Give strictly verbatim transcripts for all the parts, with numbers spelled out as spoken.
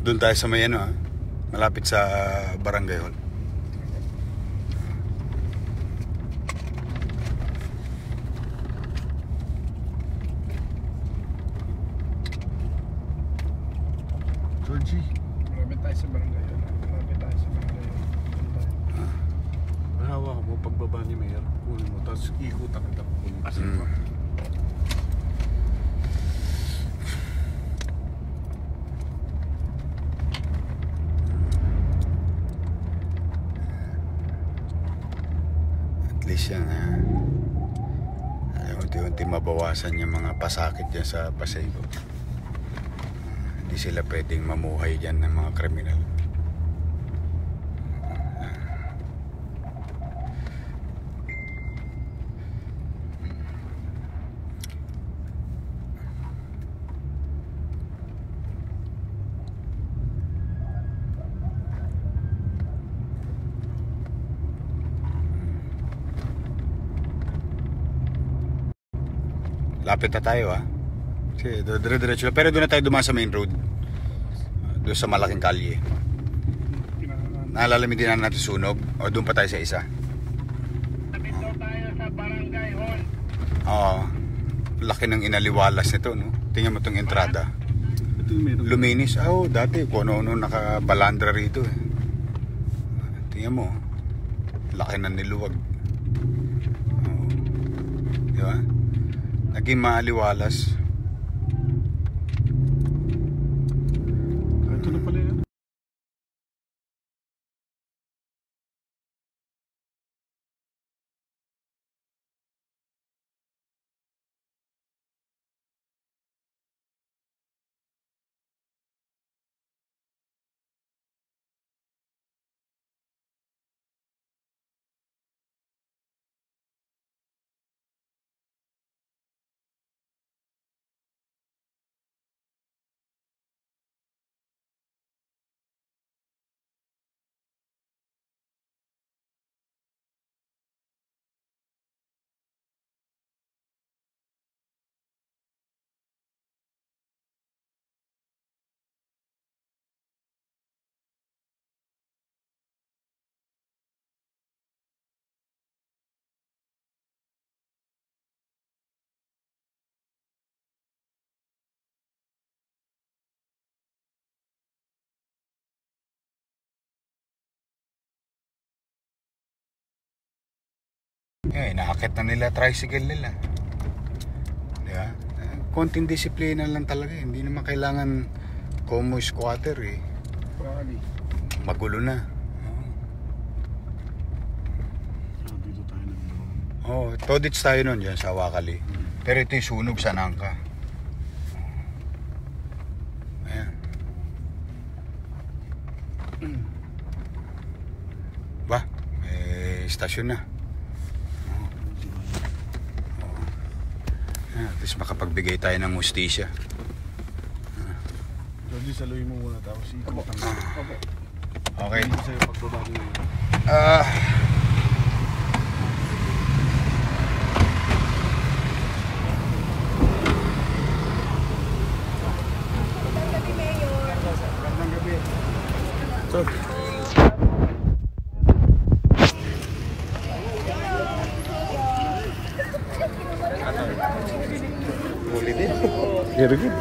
Doon tayo sa may ano ha, malapit sa Barangay Hall. Georgie, malapit tayo sa Barangay Hall. Malapit tayo sa Barangay Hall. Ah. mahawa ka mo pagbaba ni Mayor, kunin mo, tapos ikot ang kita kunin mo. Mm. At least yan ha, ay, unti-unti mabawasan yung mga pasakit dyan sa Pasaygo. Hindi sila pwedeng mamuhay dyan ng mga kriminal. Lapit na tayo ha. Kasi dire-diretso lang. Pero doon na tayo dumaan sa main road. Doon sa malaking kalye. Naalala mo din natin sunog? O doon pa tayo sa isa? Dito tayo sa Barangay Hall. Oo. Laki ng inaliwalas nito, no? Tingnan mo itong entrada. Ito yung meron. Luminis. Ah, oh, dati kung ano-ano nakabalandra rito eh. Tingnan mo. Laki ng niluwag. Oh. Di ba? Naging maaliwalas. Ito na pala yan. Eh, inaakit na nila tricycle nila. Di ba? Eh, konting disiplina lang talaga. Hindi naman kailangan como squatter eh. Probably. Magulo na. Ah, dito tayo nagdoon. Oo, oh, todits tayo nun dyan sa Wakali. Pero ito yung sunog sa Nangka. Ayan. Ba, may istasyon na. At least makapagbigay tayo ng hustisya. Georgie, saluhin mo muna tapos ikot ang kita. Opo. Okay. Hindi sa'yo pagbaba ni Mayor. Ah. Gandang gabi. Sir. Huli din. Very good.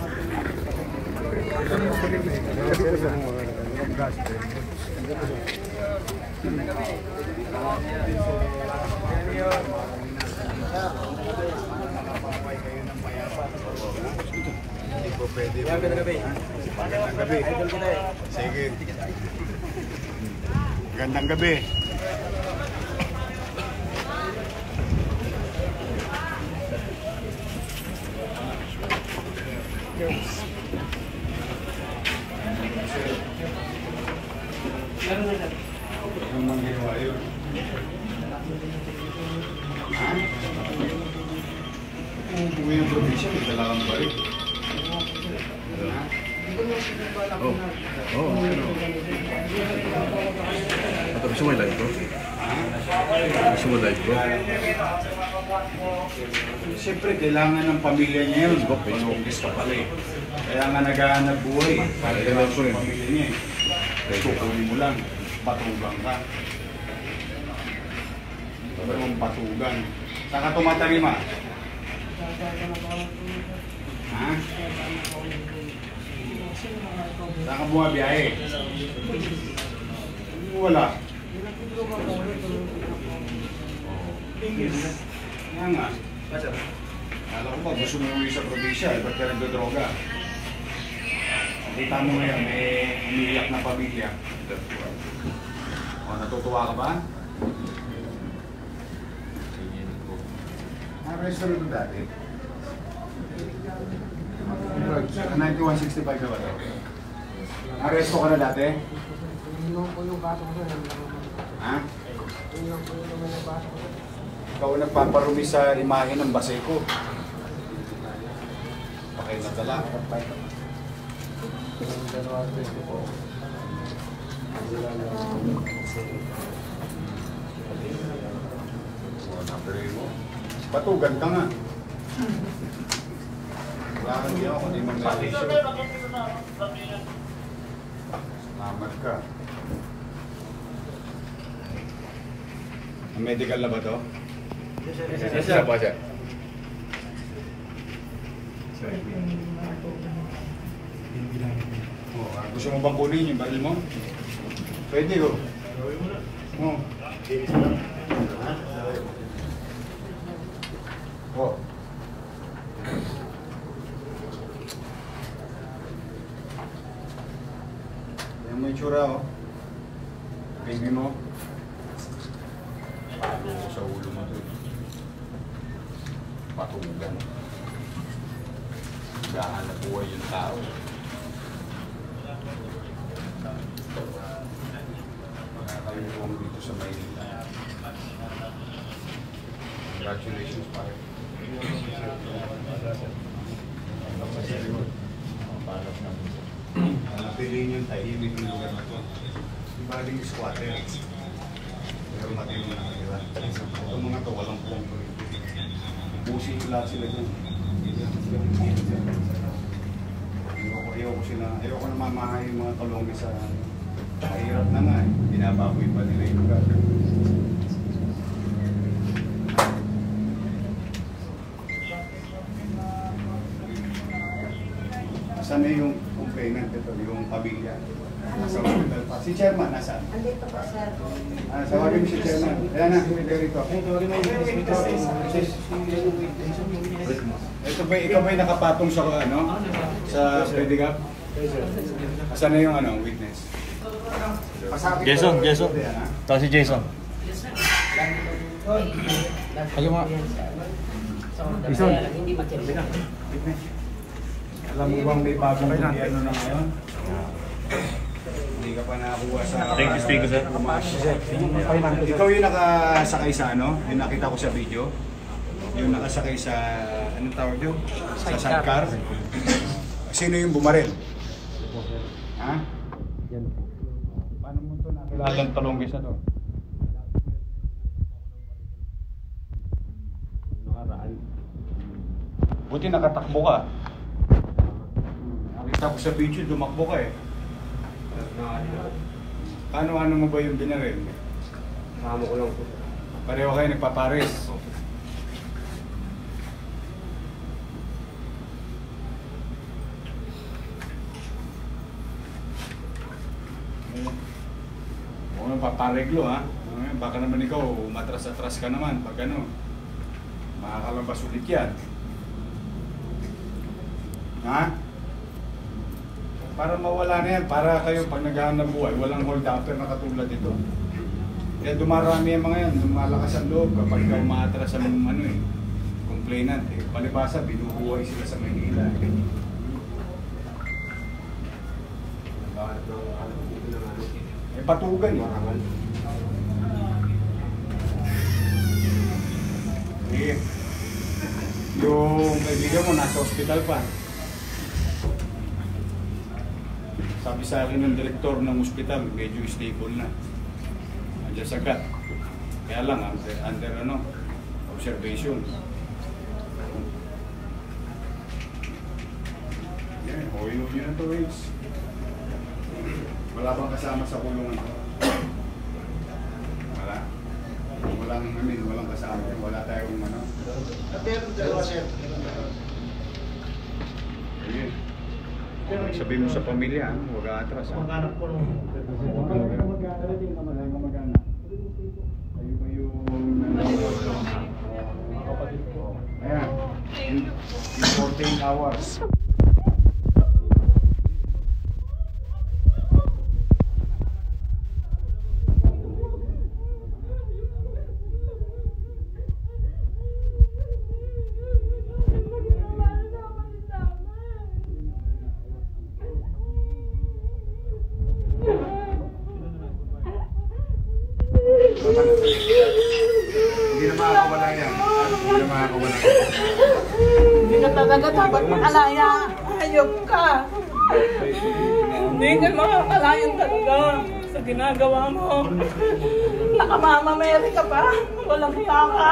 Hindi po pwede. Magandang gabi. Magandang gabi. Sige. Magandang gabi. Ang mangyaywa yun. Kung buwi ng probinsya, may dala kang balik. Oh. Oh, ano? Ito, gusto mo ilan ito? Gusto mo live bro? Siyempre, kailangan ng pamilya niya yun. Panugis ka pala eh. Kaya nga naghahanap buhay. Para kailangan ko yung pamilya niya eh. Tukunin mo lang. Patugang ka. Sabi mong patugang. Saan ka tumatalima? Ha? Saan ka bumabiyahe? Wala. Nga nga. Alam ko ba, gusto mo uwi sa probinsya, ba't ka nagdodroga? Kita mo ngayon, may umiiyak na pamilya. O, natutuwa ka ba? Ah, restaurant ko dati. ninety-one sixty-five ka ba ito? Aresto ka na dati? Yun po yung baso ko sir. Ha? Yun po yung naman yung baso ko sir. Ikaw ang nagpaparumi sa imahe ng Baseco. Okay, natala. Batugan ka nga. Wala kang ginawa kung di mong medicine. Salamat ka. Ang medical na ba to? Yes sir. Po sir. Oh, gusto mo bang kunin yung baril mo? Pwede ko. Oh. Oh. Yan mo yung tsura, oh. Baby mo. Palo ko sa ulo mo to. Patugan. Gahanap buhay yung tao. Makakayuwang dito sa Maynila. Congratulations, pare. Napiliin yung tahimik ng lugar na to. Yung baling squatter. Pero matino na, di ba? Itong mga to, walang puwang to. Busin ko lahat sila dyan. Ayoko, ayoko sila, ayoko na mamahay yung mga tulong sa mahirap na nga eh. Binababoy pa nila yung lugar. Saan na yung complainant ito, yung pamilya? Nasa hospital pa. Si Chairman, nasaan? Andito po sir. Ah, tawagin mo si Chairman. Ayan na, dito. Ito ba, ikaw ba'y nakapatong sa ano? Sa pedicab? Saan na yung ano, witness? Jason, Jason. Ayan, ha? Ito si Jason. Ayaw mo. Jason. Hindi material. Witness. Alam mo bang may bagong gobyerno na ngayon? Hindi ka pa nakakuha sa... Thank you, speaker, sir. Ikaw yung nakasakay sa ano? Yung nakita ko sa video? Yung nakasakay sa... Anong tawag yun? Sa sidecar? Sino yung bumaril? Ha? Yan. Paano mo ito nakilalang talonggis na to? Nakaraan. Buti nakatakbo ka. Nakita ko sa video, dumakbo ka eh. Paano-ano mo ba yung binaril? Kasama ko lang po. Pareho kayo nagpapares. Huwag nang papareglo ha. Baka naman ikaw, matras-atras ka naman pag ano. Makakalabas ulit yan. Ha? Para mawala na yan, para kayo pag naghahanap buhay, walang hold upper na katulad ito. Kaya dumarami yung mga yan, lumalakas ang loob kapag ikaw umaatras sa mga ano eh, complainant eh. Palibasa, binubuhay sila sa Maynila eh. Eh patugan eh. Eh, yung kaibigan mo nasa ospital pa. Sabi sa akin ng direktor ng ospital, medyo stable na. Andiyan sa gut. Kaya lang, under, under ano, observation. Yan, o yun yun ang two weeks. Wala bang kasama sa kulungan ko? Wala. Walang, I mean, walang kasama. Wala tayong ano. Pero dalawa sir. Ayun. Sabihin mo sa pamilya, huwag atras. Mag-anak ko nung. Mag-anak. Kayo ba yung kapatid ko? Ayan. In, in fourteen hours. Hindi na makakawala yan. Hindi na makakawala. Hindi ka talaga dapat makalaya. Hayop ka. Hindi ka makakalayan talaga sa ginagawa mo. Nakamamameri ka pa. Walang hiya ka.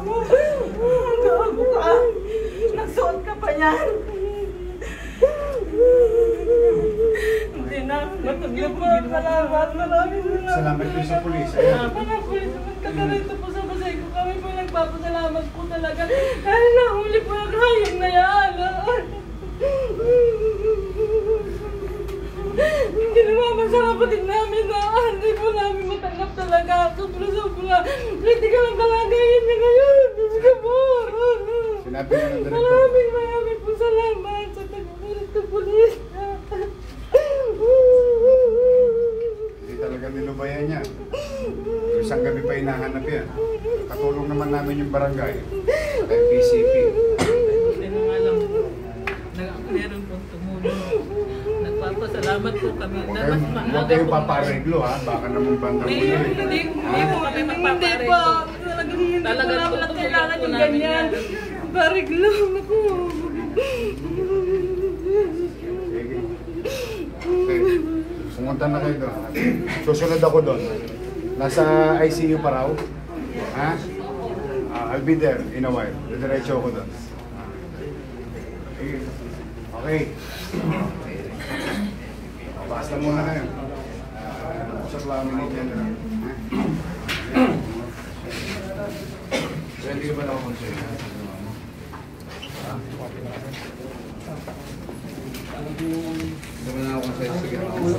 Gago ka. Nagsuot ka pa yan. Hindi na. Matagyan mo. Salamat. Maraming salamat. Salamat po sa pulis. Salamat ng pulis. Magkakarito po sa basay ko. Kami po nagpapasalamat po talaga. Dahil nahuli po ang hayang na yan. Hindi naman sa kapatid namin na hindi po namin matanggap talaga. Sobra-sobra. Hindi ka lang kalagayan niya ngayon. Diyos ka po. Sinabi mo ng direktor. Maraming maraming po salamat sa taga-pulis ng pulis. Hindi talaga nilubayan niya. Isang gabi pa hinahanap yan. Katulong naman namin yung barangay. Kaya P C P. Ano nga lang po, nag- meron pong tumulong. Nagpapasalamat po kami na mas Huwag maaga kayo po. papareglo ha. Baka naman bandang Hindi, muli. hindi, hindi po kami magpapareglo. Hindi po, talagang hindi po namin kailangan yung ganyan. Pareglo, naku. Sige. Okay. Pumunta na kayo doon. Susunod ako doon. Nasa I C U pa raw. Ha? Uh, I'll be there in a while. Diretso ako doon. Sige. Okay. Basta muna kayo. Usap lang kami ni General. Pwede ka ba na ako konsuyo? Hindi ba na ako konsuyo? Sige.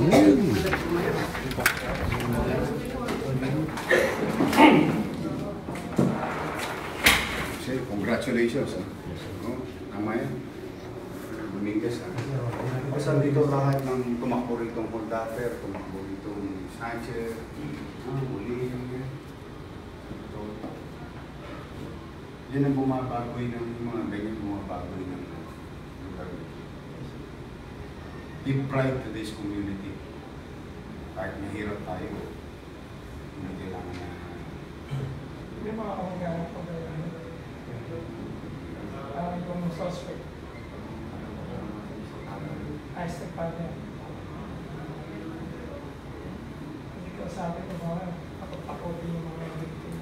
Sige, congratulations. No? Tama yan. Dominguez ha. Basta dito lahat ng tumakbo rito ng Holdaper, tumakbo rito ng Sanchez, Uli. Yan ang bumabagoy ng mga ganyan bumabagoy ng lugar. Give pride to this community. Kahit mahirap tayo, hindi kailangan na... Hindi mga kamag-anak ko ba yan? Parang itong suspect. Ay, step partner. Hindi ko sabi ko mga kapag-pakotin yung mga victim.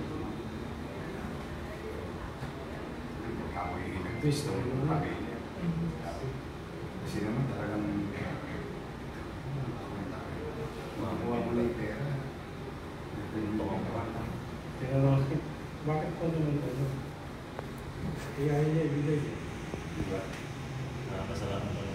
Tama yung nag-twist o yung pamilya. Kasi naman talagang makakuha mo na yung pera. Tinanong, bakit ko naman ito? Kaya niya ibigay. Diba? Nakakasalamat ako.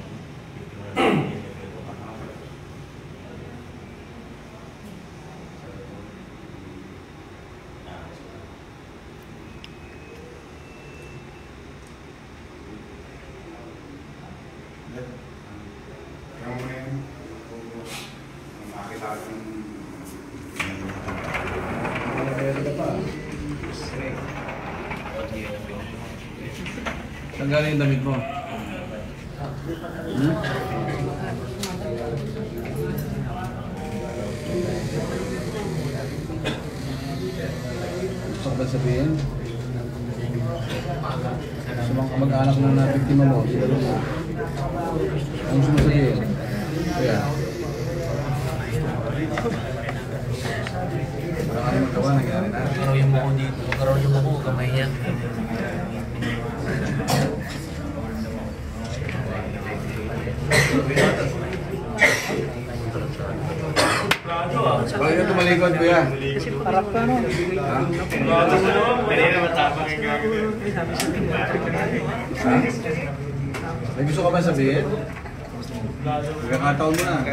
Kaya mo na yun. Makakita ko ng... Saan galing yung damit mo? Hmm? Gusto ko ba sabihin? Sa mga kamag-anak na nabiktima mo, sila mo. Ang gusto mo sabihin? Kaya? Wala ka rin magawa, nangyari na. magkaroon yung ako, kamay yan. Bakit ka tumalikod, kuya? Harap ka, no? Ha? Ha? May gusto ka ba sabihin? Pagkakataon mo na.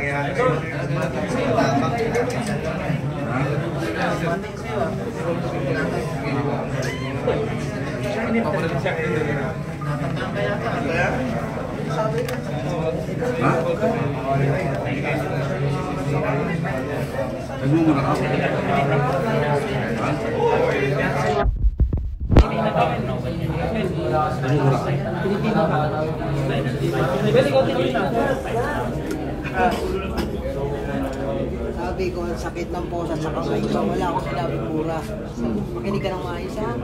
Ha? Ha? Nagmumura ka? Ha? Nagmumura ka? Sabi ko, ang sakit ng posa sa kamay ko. Wala akong sinabi pura. Makinig ka ng maayos, ha?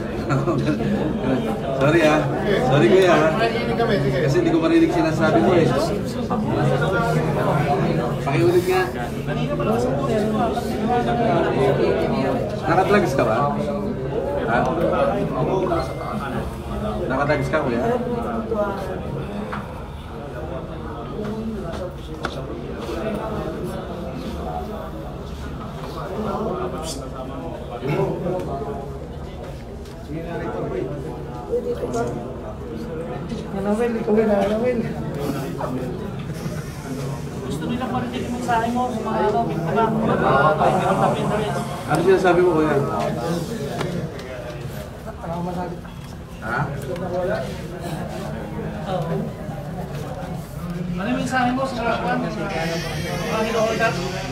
Sorry ah. Sorry kuya ah. Kasi hindi ko marinig sinasabi mo eh. Pakiulit nga. Nakadrugs ka ba? Ha? Nakadrugs ka kuya? Nanawin, ikaw na nanawin. Gusto nila marinig yung mensahe mo sa mga araw. Ano sinasabi mo kuya? Ha? Ano yung mensahe mo sa mga kwan? Sa mga hino-order?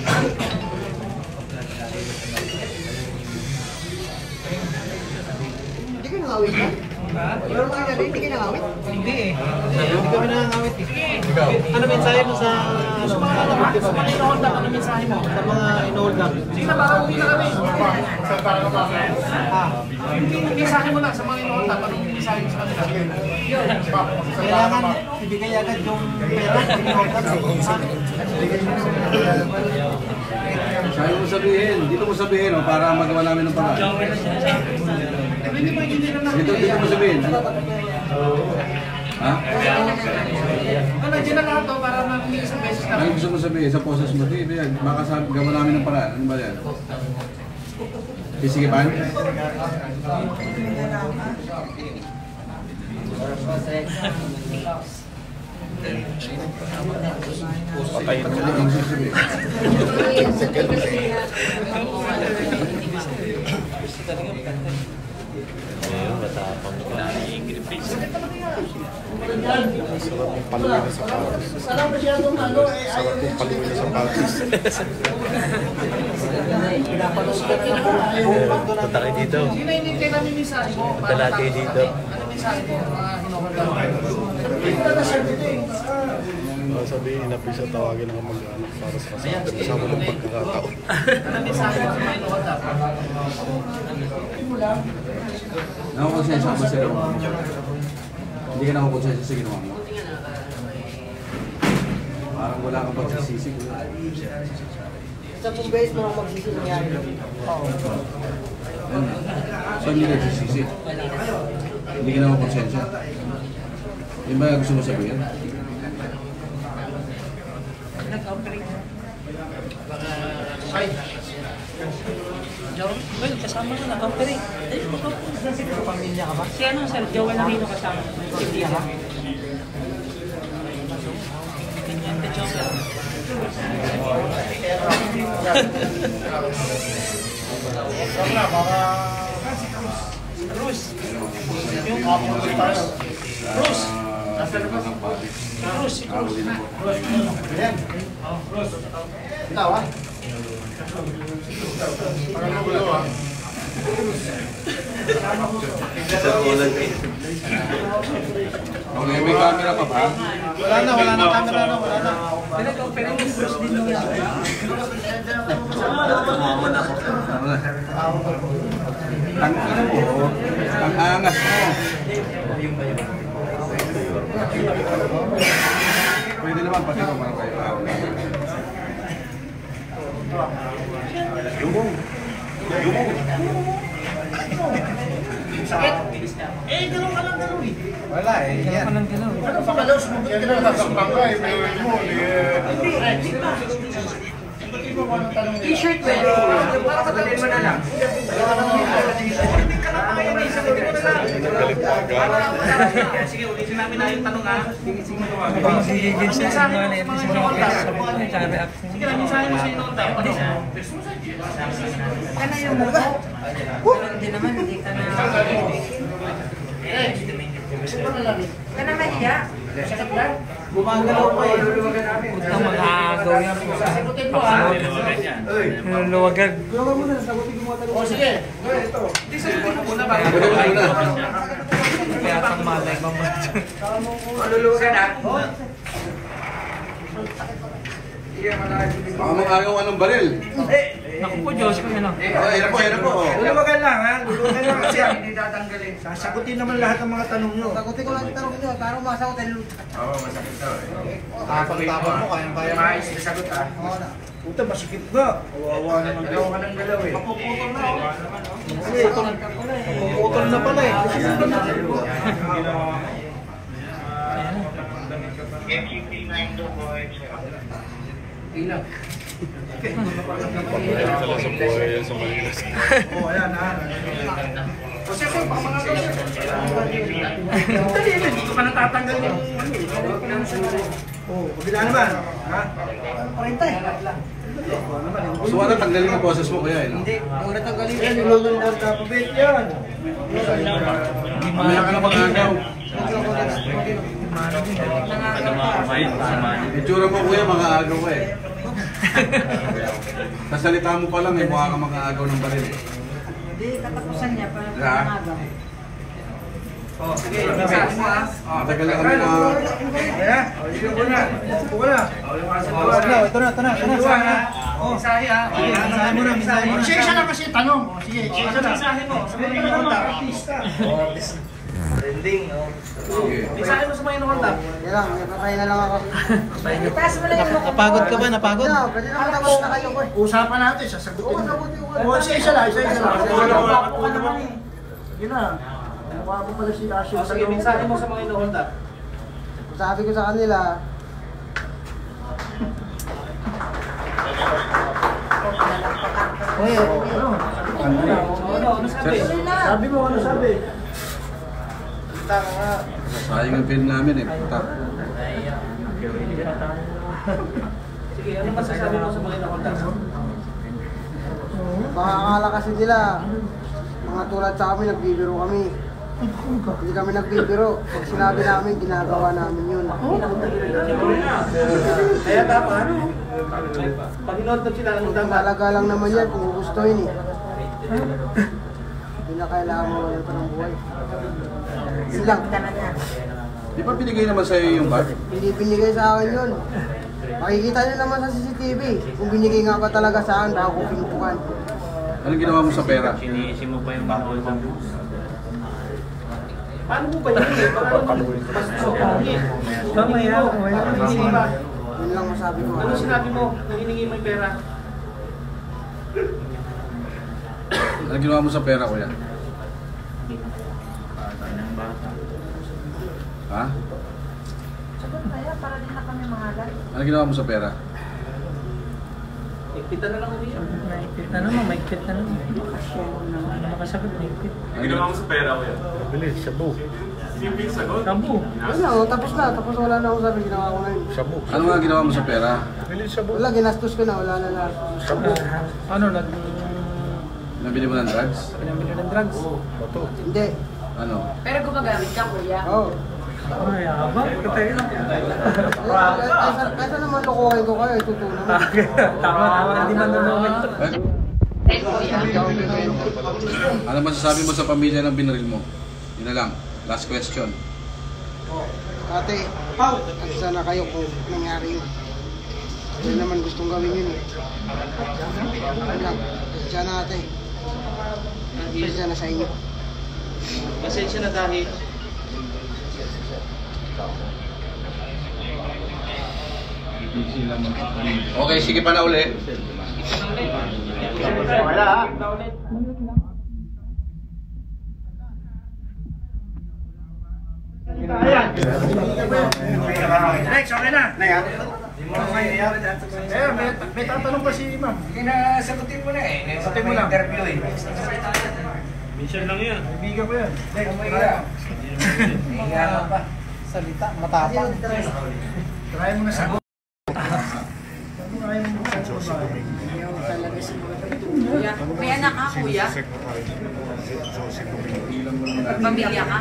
Hindi ka nangawit ba? Pero mga gabi, hindi ka nangawit? Hindi eh. Hindi kami nangangawit eh. Ano mensahe mo sa ano? Sa mga sa mga hino-order, ano mensahe mo? Sa mga hino-order? Sige na, parang uwi na kami. Ah, yung mensahe mo lang sa mga hino-order, parang yung mensahe mo sa kanila. Kailangan ibigay agad yung pera. Sabi mo sabihin. Dito mo sabihin oh, para magawa namin ng paraan. Hindi mo hindi na Dito, dito mo sabihin. Ha? Ano, dyan na lahat to para nakinig isang beses na. Ano gusto mo sabihin sa poses mo? Di, di, makasabi, gawa namin ng paraan. Ano ba yan? Sisigipan? Patay na lang ang sasabihin. Ayun, matapang ka. Sarap yung paluin na sa patis. Sarap yung paluin na sa patis. Punta kayo dito. Hindi na hinintay namin yung mensahe mo. Punta lahat kayo dito. Ano mensahe mo? Mga hino-order. Hindi na na-share dito eh. Sabihin, inapisa tawagin ng mag-anak para sa kasama. Kasama ng pagkakataon. Ano mensahe mo sa mga hino-order? Nakakonsensya ka ba sa ginawa mo? Hindi ka nakakonsensya sa ginawa mo? Parang wala kang pagsisisig. Sa kung beses mo ang magsisi nangyari. Oo. So hindi nagsisisi? Hindi ka nakakonsensya? Yung ba gusto mo sabihin? Nag-operate. Ay. Joel, well, kasama ko nag-operate. Eh, mag-operate. Pamilya ka ba? Si ano, Sir Joel Aquino kasama. May pamilya ka? Ganyan ka, Joel. Cruz. Yung Cruz. Cruz. Cruz, si Cruz. Ayan. Cruz. Ikaw, ha? Okay, may camera pa ba? Wala na, wala na camera na, wala na. Pero yung Cruz din mo yan. Ang ano mo, ang angas mo. Pwede naman pati kung parang kayo. Yung sakit. Eh, gano'n ka lang gano'n eh. Wala eh. Yan. Ano pa galaw? Sumunod ka na. Nasaktan ka eh, may mo. Hindi, hindi pa. T-shirt mo eh. Para madalhin mo na lang. Hindi ka na kaya na isa. Sige, ulitin namin na yung tanong ha. Sige, sige. Sige, mensahe mo sa mga inuunta. Sige, mensahe mo sa inuunta. Ka na yung muto. Hindi naman, hindi ka na... Ka na mahiya. Gumagalaw pa eh. Punta mag-aagaw yan po. Yung luwagan. O sige. Hindi sagutin mo muna ba? Kaya itong malay ba mo? Malulugan ha? Baka mag-agaw anong baril. Naku po, Diyos ko yun. Oh, yan po, yan po. Luluwagan lang ha, luluwagan lang kasi hindi tatanggalin. Sasagutin naman lahat ng mga tanong nyo. Sagutin ko lang yung tanong nyo para masagot tayo. Oo, masakit daw eh. Tapang-tapang mo, kayang-kaya mo. Maayos na sagot ha. Puta, masikip nga. Kawawa naman. Galaw ka ng galaw eh. Mapuputol na ako. Puputol na pala eh. Ilang. Pagkain sila sa buhay yan sa Malinas. Oo, ayan ha. O siya po, baka mga kasi. Dali, dito ka natatanggal yung Oo, kabila naman. Ha? kwenta eh. So ano, tanggalin mo boses mo kuya eh, no? Hindi, yung natanggalin Yan, nilulong ko sa pabit yan. Mamaya ka na mag-agaw. Itsura mo kuya, mga-agaw ka eh. Sa salita mo pa lang eh, mukha ka mga-agaw ng baril eh. Hindi, katapusan niya pa. Ha? Oh, sige, mensahe mo ha. Matagal na kami na... Ayan, o, yun ko na. Upo ko na. Oh, ito na, ito na, ito na. Mensahe ha. Mensahe mo na, mensahe mo na. Sige, siya na kasi tanong. Sige, sige, siya na. Mensahe mo. Hindi ka naman artista. Trending, oh. Sige. Mensahe mo sa mga inuunta. Yan lang, napapay na lang ako. Itaas mo lang yung mukha. Napagod ka ba? Napagod? No, pwede naman tapos na kayo ko eh. Usapan natin, sasagutin mo. sagutin ko. Oo, isa-isa lang, isa-isa lang. Ako ka naman eh. Yun na. Mukha mo pala si Ashley. Oh, sige, mensahe mo sa mga inuunta. Sabi ko sa kanila, Hoy, ano? Ano, ano sabi? Sabi mo, ano sabi? Kita ka nga. Sayang ang film namin eh, puta. Sige, ano masasabi mo sa mga inuunta? baka akala kasi nila, mga tulad sa amin, nagbibiro kami. Hindi kami nagbibiro. Pag sinabi namin, ginagawa namin yun. Kaya dapat, ano? Pag inunod sila, ano dapat? Talaga lang naman yan kung gustuhin eh. Hindi na kailangan mo wala pa ng buhay. Yun lang. Di ba binigay naman sa'yo yung bag? Hindi binigay sa akin yun. Makikita nyo naman sa C C T V. Kung binigay nga ba talaga sa akin, baka ko pinupukan. Anong ginawa mo sa pera? Siniisi mo pa yung bakol sa bus. Paano mo ba yun eh? Paano mo mas susungi? Mamaya, hiningi ba? Yun lang masabi ko. Ano sinabi mo? Nang hiningi mo yung pera? Anong ginawa mo sa pera kuya? Ha? Sagot kaya, para din na kami mangalan. Anong ginawa mo sa pera? Ikpita na lang ulit yan. Maikpit na naman, maikpit na naman. Ano makasagot, maikpit. Anong ginawa mo sa pera? Bilis, shabu. Tabu. Wala, oh, tapos na. Tapos wala na ako sabi, ginawa ko na yun. Shabu. Ano nga ginawa mo sa pera? Bilis, shabu. Wala, ginastos ko na. Wala na na. Ano, nag... Nabili mo ng drugs? Pinamili ng drugs. Bato. Hindi. Ano? Pero gumagamit ka, kuya. Oo. Ay, abang. Katay lang. Kaysa, kaysa naman lukuhin ko kayo, itutunan mo. Tama, tama. Hindi man naman. Ano masasabi mo sa pamilya ng binaril mo? Yun na lang. Last question. Ate, agsa na kayo kung nangyari yun. Hindi naman gustong gawin yun eh. Ano lang, agsa na ate. Agsa na sa inyo. Pasensya na dahil. Okay, sige pa na uli. Wala ha? Next, okay na. Eh, may, may tatanong pa si ma'am. Kinasagutin mo na eh. Sagutin mo lang. Interview eh. Minsan lang yan. Ibigan ko yan. Next, Higa. Higa ka pa. Salita, matapang. Try mo na sagot. May anak ka, kuya? Pamilya ka?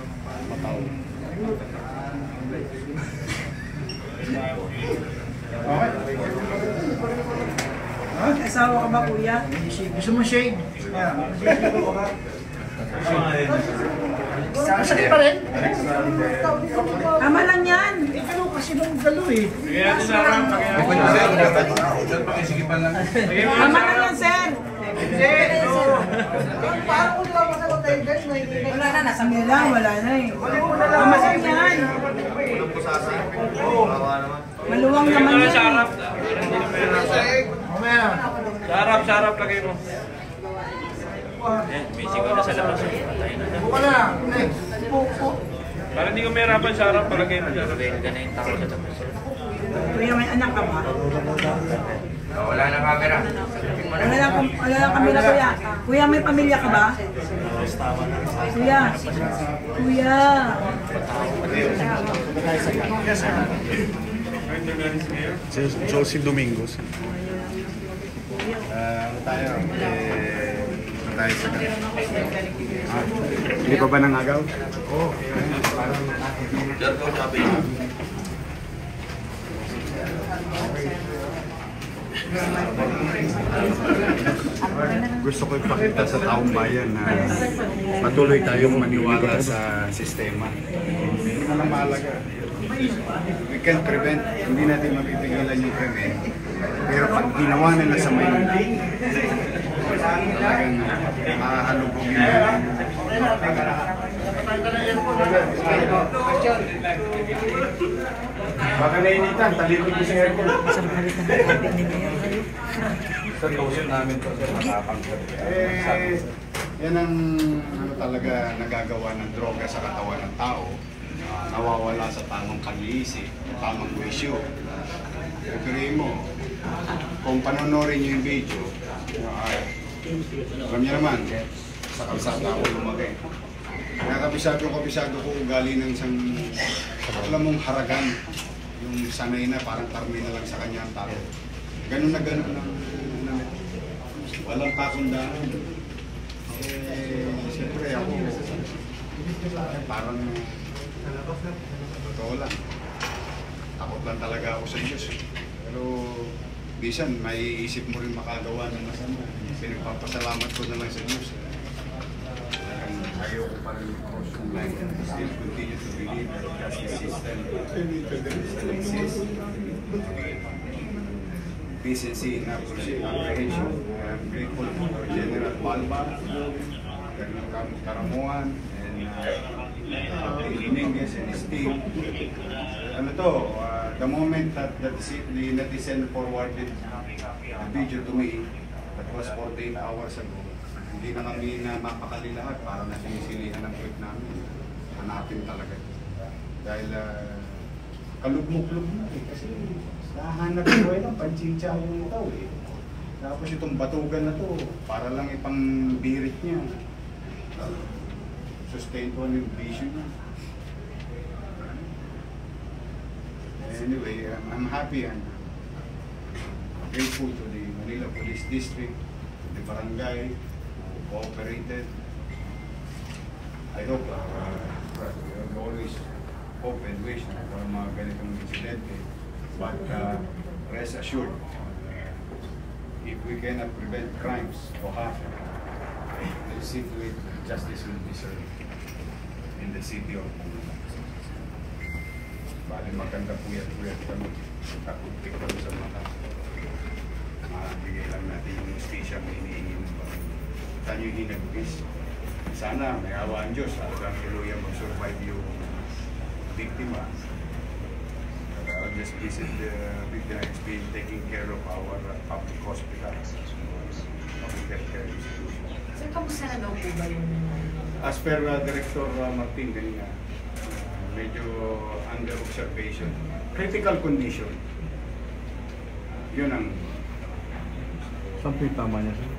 Okay. Ha? Asawa ka ba, kuya? Gusto mo shade? Yeah. Masakit pa rin? Tama lang yan. Eh, ano kasi nung galo eh. Tama lang yan, sir. Parang kung lang masagot tayo guys, Wala na, nasa nila, wala na eh. Tama lang yan. Maluwang naman yan. Sarap. Mamaya. Sarap, sarap lagay mo. Eh, may sigaw na sa labas. Buka na. Next. Para hindi ko mahirapan, sarap palagay mo dyan. Kuya, may anak ka ba? Wala na camera. Wala lang, wala lang kamera, kuya. Kuya, may pamilya ka ba? Kuya. Kuya. Si Josie Domingos. Ah, ano tayo? Eh, ano tayo sa ah, hindi pa ba nangagaw? Oo. Oh, parang gusto ko ipakita sa taong bayan na patuloy tayong maniwala sa sistema. Hindi na lang mahalaga. We can prevent, hindi natin mapipigilan yung krimen. Pero pag ginawa nila sa Maynila, talagang mahahalugugin nila. Baka nainitan, talipin ko sa aircon. Sa tosin namin to, sir, makapangkat. Eh, yan ang ano talaga nagagawa ng droga sa katawan ng tao. Uh, nawawala sa tamang pag-iisip, tamang wisyo. Pagkiriin mo, kung panonorin nyo yung video, uh, alam niyo naman, sa kalsada ako lumaki. Nakabisado ko, kabisado ko ugali ng isang, alam mong haragan, yung sanay na parang karmi na lang sa kanya ang tao. Ganun na ganun lang. Walang kakundaan. Eh, siyempre ako, parang totoo lang. Takot lang talaga ako sa Diyos. Pero, bisan, may isip mo rin makagawa ng masama. Pinagpapasalamat ko na lang sa Diyos. Ayaw ko pa rin cross yung line. Still continue to believe that justice system still exists. Decency in apprehension. I'm grateful for General Balba, Colonel Caramuan, and uh, Dominguez and his team. Ano to, uh, the moment that, that the netizen forwarded the video to me, that was forty-eight hours ago, hindi na kami na mapakali lahat para na sinisilihan ng tweet namin. Hanapin talaga. Dahil uh, kalugmok-lugmok eh. Kasi nahanap ko eh lang, panchicha yung tao eh. Tapos itong batugan na to, para lang ipang birit niya. Uh, sustain ko yung vision niya. Anyway, I'm, I'm happy and grateful to the Manila Police District, to the barangay, who cooperated. I hope, uh, we always hope and wish na para mga ganitong insidente. But uh, rest assured, if we cannot prevent crimes to happen, we'll see to it justice will be served in the city of Manila. Bali maganda puyat-puyat kami, kakuntik kami sa mata. Mabigay lang natin yung justisya na hinihingi ng Panginoon. Saan yung hinagpis? Sana may awa ang Diyos, hanggang tuluyan mag-survive yung biktima. I'll just visit the victim has been taking care of our public hospitals, public healthcare institutions. Sir, kamusta na daw po ba yung... As per uh, Director uh, Martin, ganyan, uh, medyo under observation. Critical condition. Yun ang... Saan po yung tama niya, sir?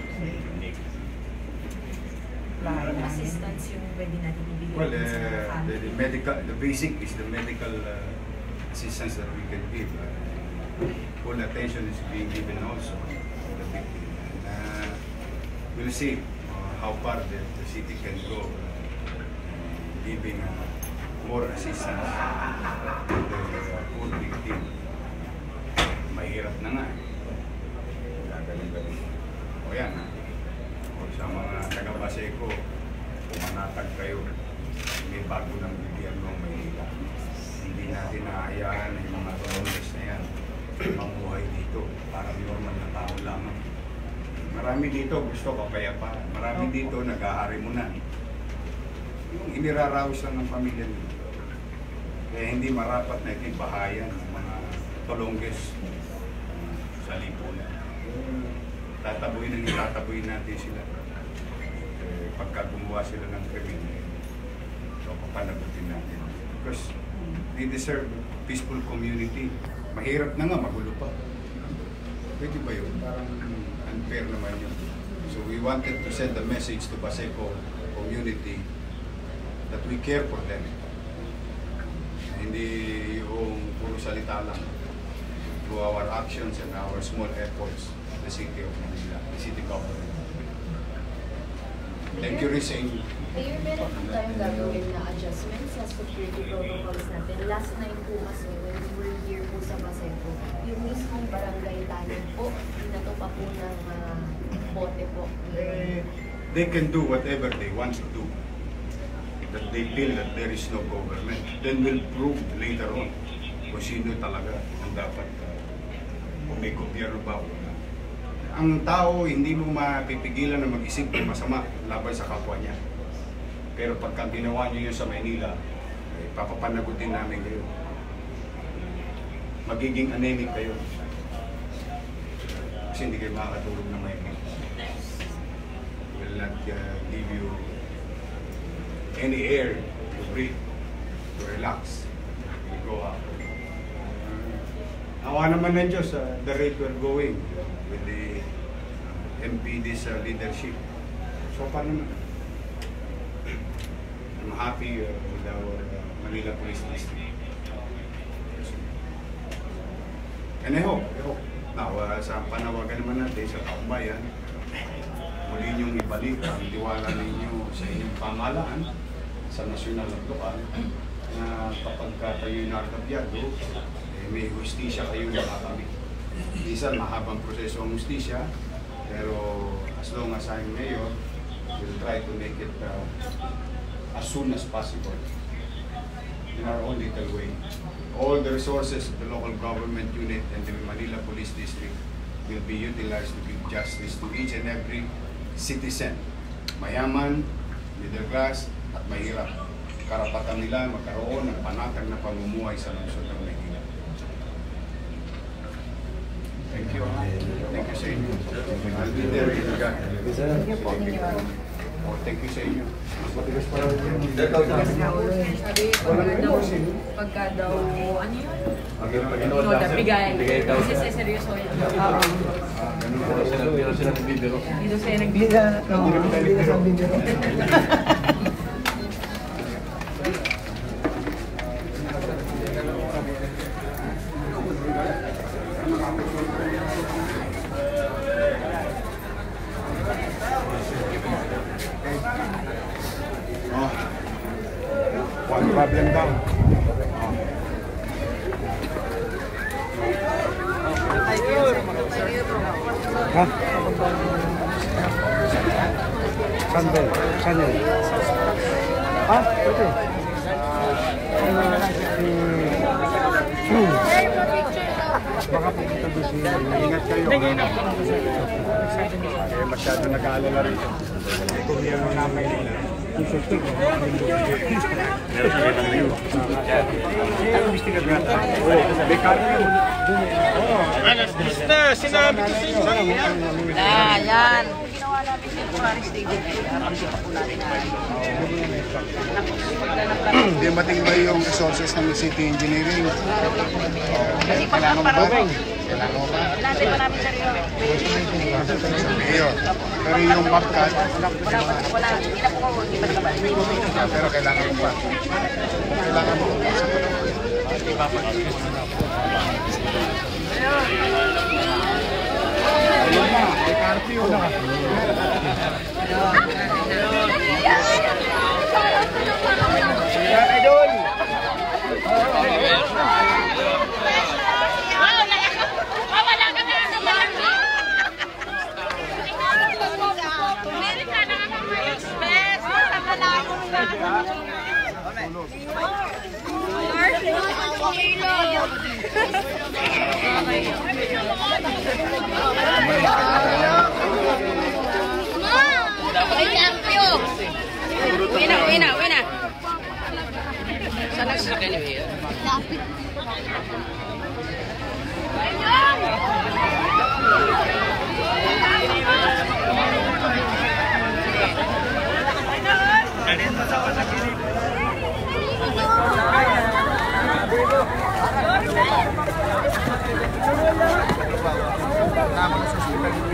Assistance yung pwede natin ibigay. Well, uh, the, the medical, the basic is the medical uh, assistance that we can give. Uh, full attention is being given also to the victim. And, uh, we'll see uh, how far the, the city can go, uh, giving uh, more assistance to the uh, poor victim. Mahirap na nga. Gagaling-galing. O yan. O sa mga taga-Baseco, pumanatag kayo. May bago ng gobyerno ng Maynila. Hindi natin naayaan na yung mga colonies na yan mamuhay dito para normal na tao lamang. Marami dito gusto kapayapaan. Marami dito nag-aarimunan. Yung iniraraos lang ng pamilya nito. Kaya hindi marapat na itibahayan ng mga tolongges sa lipunan. Tatabuin ang itatabuin natin sila. Eh, pagka gumawa sila ng krimen, so papanagutin natin. Because they deserve peaceful community. Mahirap na nga, magulo pa. Pwede ba yun? Parang unfair naman yun. So we wanted to send a message to Baseco community that we care for them. Hindi yung puro salita lang. Through our actions and our small efforts, the city of Manila, the city government. Thank you, Rising. Mayor, meron po tayong gagawin na adjustments sa security protocols natin. Last night po kasi, when we were here po sa Baseco, yung mismong barangay tanin po, pinato pa po ng uh, bote po. They, they can do whatever they want to do. That they feel that there is no government. Then we'll prove later on kung sino talaga ang dapat uh, kung may gobyerno ba o wala. Ang tao, hindi mo mapipigilan na mag-isip ng masama laban sa kapwa niya. Pero pagka ginawa niyo yun sa Maynila, eh, papapanagutin namin kayo. Magiging anemic kayo. Kasi hindi kayo makakatulog na may will not uh, give you any air to breathe, to relax, to go up. Uh, awa naman ng Diyos, uh, the rate we're going with the uh, M P D's uh, leadership. So far naman. I'm happy uh, with our uh, Manila Police District. And I hope, I hope. Now, uh, sa panawagan naman natin sa taong bayan, muli niyong ibalik ang tiwala ninyo sa inyong pamahalaan sa nasyonal at lokal na kapag kayo narkabyado, eh, may hustisya kayong makakamit. Minsan mahabang proseso ang hustisya, pero as long as I'm mayor, we'll try to make it uh, as soon as possible in our own little way. All the resources of the local government unit and the Manila Police District will be utilized to give justice to each and every citizen. Mayaman, middle class, at mahirap. Karapatan nila magkaroon ng panatag na pamumuhay sa lungsod ng Maynila. Thank you. Thank you sa inyo. I'll be there in the God. Thank you po. Oh, thank you sa inyo. Matigas pa rin yun. Pagka daw, ano yun? Pagka daw, bigay. Kasi sa seryoso yun. Oo. Dito sila nagbibiro. Dito sila nagbibiro. Hindi sila nagbibiro. One problem down. Ha? Saan ba? Saan yun? Ha? Pwede. Hmm. Baka pumunta doon siya. Ingat kayo. Eh, masyado nag-aalala rito. Kung yan ang namay nila. Alas, basta, sinabi ko sa inyo. Ah, yan. temporary stable ay arampin pa po natin na Hindi matibay yung resources ng city engineering. kasi pag Kailangan mo ba? parang Kailangan mo ba? natin pa namin sir yung Ayun. Pero yung bangkat, wala, wala, hindi na po, hindi pa nakabalik. ah, pero kailangan mo ba? Kailangan mo. Ayun na, may curfew na. Idol! Uwi na, uwi na, uwi na. Saan nagsasakyan niyo yun? Tama na sa hospital.